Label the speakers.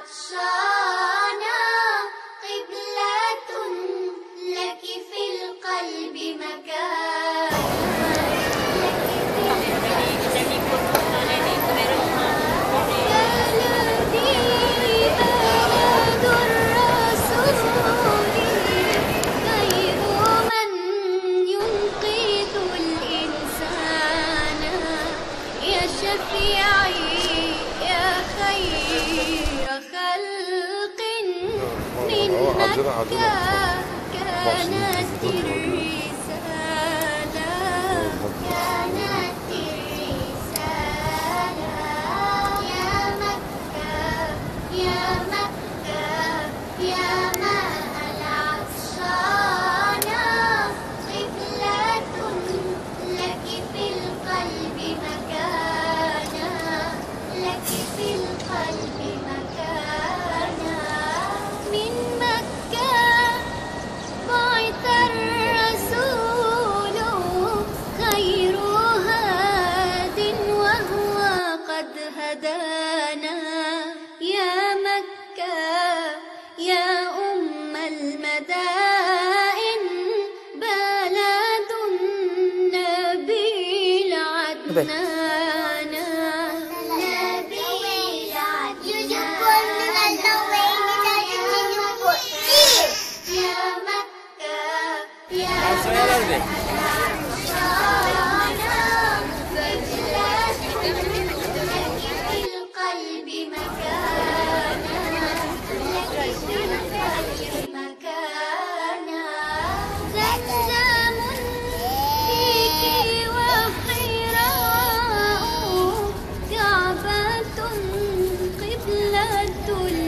Speaker 1: عطشانا قبلة لك في القلب مكان. شفيعي يا خير خلق منك كانت الرسالة، كانت الرسالة. يا مكة يا مكة يا ماء العطشان قبلة لك في القلب مكانا، لك في القلب مكانا. من مكة بعث الرسول خير هاد وهو قد هدانا. يا مكة يا أم المدائن بلد النبي العدنان. قبلة